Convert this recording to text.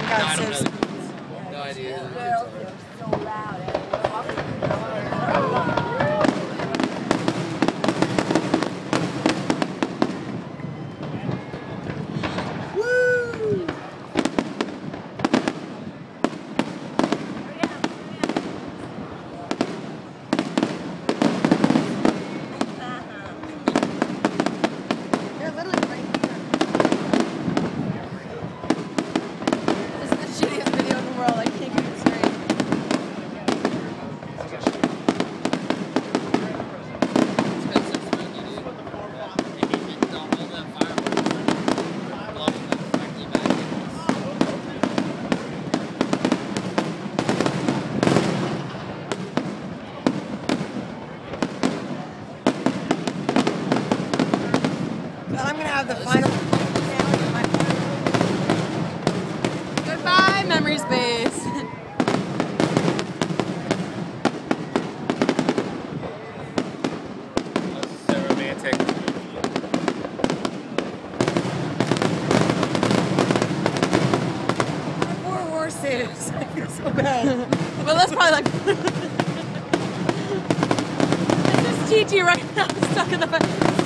God, don't so know. No idea. They're literally right here. This is the shittiest video in the world. I can't keep it straight. But I'm gonna have the final. Goodbye, memory space. So romantic. Poor horses. I feel so bad. But that's probably like. This is TT right now, stuck in the.